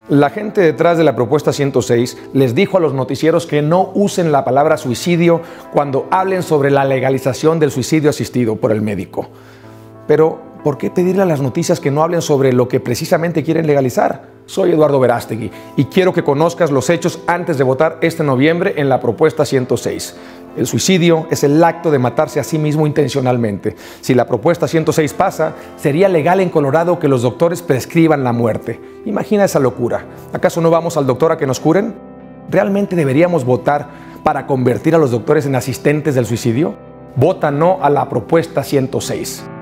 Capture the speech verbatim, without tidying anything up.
La gente detrás de la propuesta ciento seis les dijo a los noticieros que no usen la palabra suicidio cuando hablen sobre la legalización del suicidio asistido por el médico. Pero, ¿por qué pedirle a las noticias que no hablen sobre lo que precisamente quieren legalizar? Soy Eduardo Verástegui y quiero que conozcas los hechos antes de votar este noviembre en la propuesta ciento seis. El suicidio es el acto de matarse a sí mismo intencionalmente. Si la propuesta ciento seis pasa, sería legal en Colorado que los doctores prescriban la muerte. Imagina esa locura. ¿Acaso no vamos al doctor a que nos curen? ¿Realmente deberíamos votar para convertir a los doctores en asistentes del suicidio? Vota no a la propuesta ciento seis.